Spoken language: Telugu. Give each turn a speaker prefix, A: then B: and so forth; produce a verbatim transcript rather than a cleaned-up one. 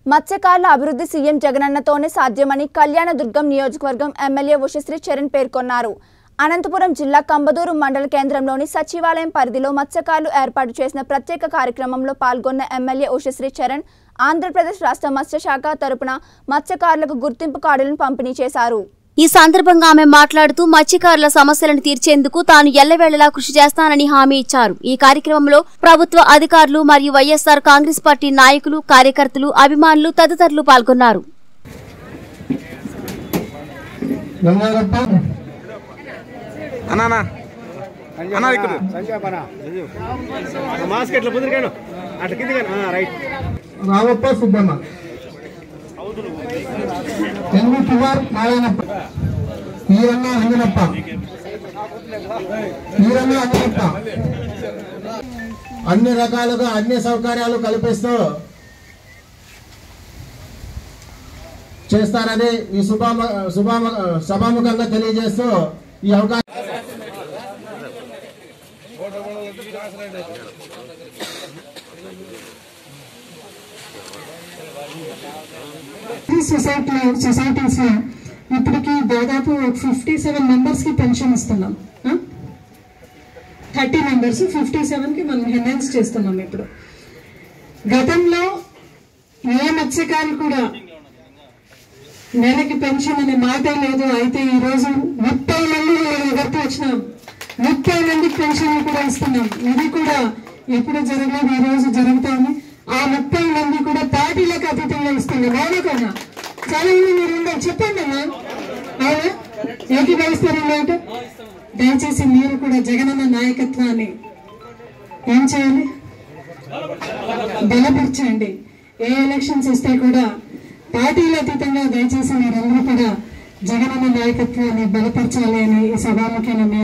A: మత్స్యకారుల అభివృద్ధి సీఎం జగనన్నతోనే సాధ్యమని కళ్యాణదుర్గం నియోజకవర్గం ఎమ్మెల్యే ఉషశ్రీ చరణ్ పేర్కొన్నారు. అనంతపురం జిల్లా కంబదూరు మండల కేంద్రంలోని సచివాలయం పరిధిలో మత్స్యకారులు ఏర్పాటు చేసిన ప్రత్యేక కార్యక్రమంలో పాల్గొన్న ఎమ్మెల్యే ఉషశ్రీ చరణ్ ఆంధ్రప్రదేశ్ రాష్ట్ర మత్స్యశాఖ తరపున మత్స్యకారులకు గుర్తింపు కార్డులను పంపిణీ చేశారు.
B: ఈ సందర్భంగా ఆమె మాట్లాడుతూ మత్స్యకారుల సమస్యలను తీర్చేందుకు తాను ఎల్లవేళలా కృషి చేస్తానని హామీ ఇచ్చారు. ఈ కార్యక్రమంలో ప్రభుత్వ అధికారులు మరియు వైఎస్ఆర్ కాంగ్రెస్ పార్టీ నాయకులు, కార్యకర్తలు, అభిమానులు తదితరులు పాల్గొన్నారు.
C: అన్ని రకాలుగా అన్ని సౌకర్యాలు కల్పిస్తూ చేస్తారని ఈ శుభామ శుభామ సభాముఖంగా తెలియజేస్తూ ఈ అవకాశం
D: సొసైటీ సొసైటీస్ లో ఇప్పటికి దాదాపు ఫిఫ్టీ సెవెన్ మెంబర్స్ కి పెన్షన్ ఇస్తున్నాం. థర్టీ మెంబర్స్ ఫిఫ్టీ సెవెన్ కి మనం ఎన్హాన్స్ చేస్తున్నాం. ఇప్పుడు గతంలో ఏ మత్స్యకారులు కూడా నెలకి పెన్షన్ అనే మాటే లేదు. అయితే ఈ రోజు ముప్పై మంది ఎవరితో వచ్చినాం, ముప్పై మందికి పెన్షన్ కూడా ఇస్తున్నాం. ఇది కూడా ఎప్పుడు జరగలేదు, ఈ రోజు జరుగుతాము. ఆ ముప్పై మంది కూడా పార్టీలకు అతీతంగా ఇస్తున్నాం. అవునా కదా? చాలా మంది మీరు ఉండాలి, చెప్పండి అమ్మా. అవునా? ఏకీభవిస్తారు మాట. దయచేసి మీరు కూడా జగనన్న నాయకత్వాన్ని ఏం చేయాలి, బలపరచండి. ఏ ఎలక్షన్స్ వస్తే కూడా పార్టీల అతీతంగా దయచేసి మీరందరూ కూడా జగనన్న నాయకత్వాన్ని బలపరచాలి అని ఈ సభాముఖ్యంగా